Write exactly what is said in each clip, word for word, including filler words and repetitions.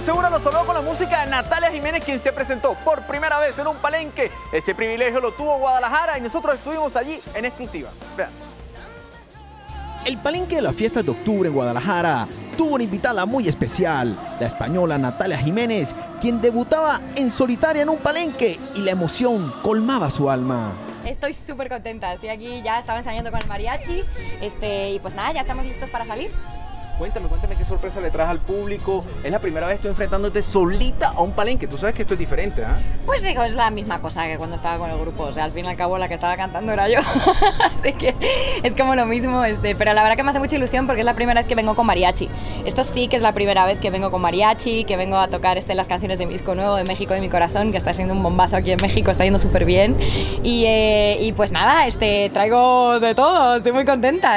Segura los habló con la música de Natalia Jiménez, quien se presentó por primera vez en un palenque. Ese privilegio lo tuvo Guadalajara y nosotros estuvimos allí en exclusiva. Vean. El palenque de las fiestas de octubre en Guadalajara tuvo una invitada muy especial, la española Natalia Jiménez, quien debutaba en solitaria en un palenque y la emoción colmaba su alma. Estoy súper contenta, estoy aquí, ya estaba ensayando con el mariachi este, y pues nada, ya estamos listos para salir. Cuéntame, cuéntame qué sorpresa le traes al público. Es la primera vez que estoy enfrentándote solita a un palenque. Tú sabes que esto es diferente, ¿eh? Pues hijo, es la misma cosa que cuando estaba con el grupo. O sea, al fin y al cabo la que estaba cantando era yo. Así que es como lo mismo. Este, pero la verdad que me hace mucha ilusión porque es la primera vez que vengo con mariachi. Esto sí que es la primera vez que vengo con mariachi, que vengo a tocar este, las canciones de mi disco nuevo de México de mi corazón, que está siendo un bombazo aquí en México, está yendo súper bien. Y, eh, y pues nada, este, traigo de todo, estoy muy contenta.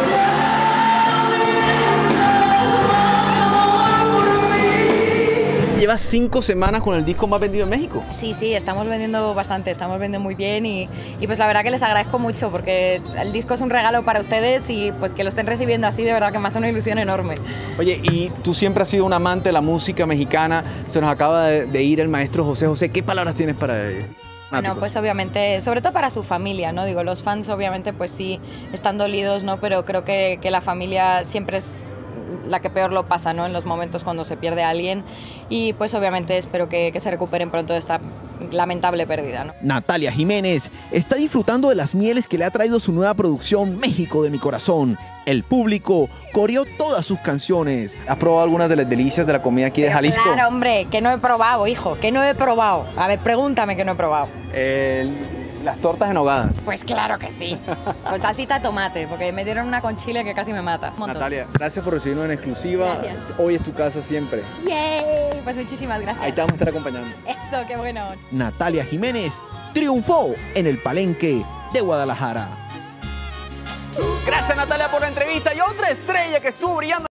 Llevas cinco semanas con el disco más vendido en México. Sí, sí, estamos vendiendo bastante, estamos vendiendo muy bien y, y pues la verdad que les agradezco mucho porque el disco es un regalo para ustedes y pues que lo estén recibiendo así de verdad que me hace una ilusión enorme. Oye, y tú siempre has sido un amante de la música mexicana, se nos acaba de, de ir el maestro José José, ¿qué palabras tienes para ellos? Bueno, pues obviamente, sobre todo para su familia, ¿no? Digo, los fans obviamente pues sí están dolidos, ¿no? Pero creo que, que la familia siempre es la que peor lo pasa, ¿no? En los momentos cuando se pierde a alguien y pues obviamente espero que, que se recuperen pronto de esta lamentable pérdida, ¿no? Natalia Jiménez está disfrutando de las mieles que le ha traído su nueva producción México de mi corazón. El público coreó todas sus canciones. ¿Has probado algunas de las delicias de la comida aquí de Pero Jalisco? Claro, hombre, que no he probado, hijo, que no he probado. A ver, pregúntame que no he probado. El... Las tortas en hogada. Pues claro que sí. Con salsita de tomate, porque me dieron una con chile que casi me mata. Natalia, gracias por recibirnos en exclusiva. Gracias. Hoy es tu casa siempre. ¡Yay! Pues muchísimas gracias. Ahí te vamos a estar acompañando. Eso, qué bueno. Natalia Jiménez triunfó en el palenque de Guadalajara. Gracias, Natalia, por la entrevista. Y otra estrella que estuvo brillando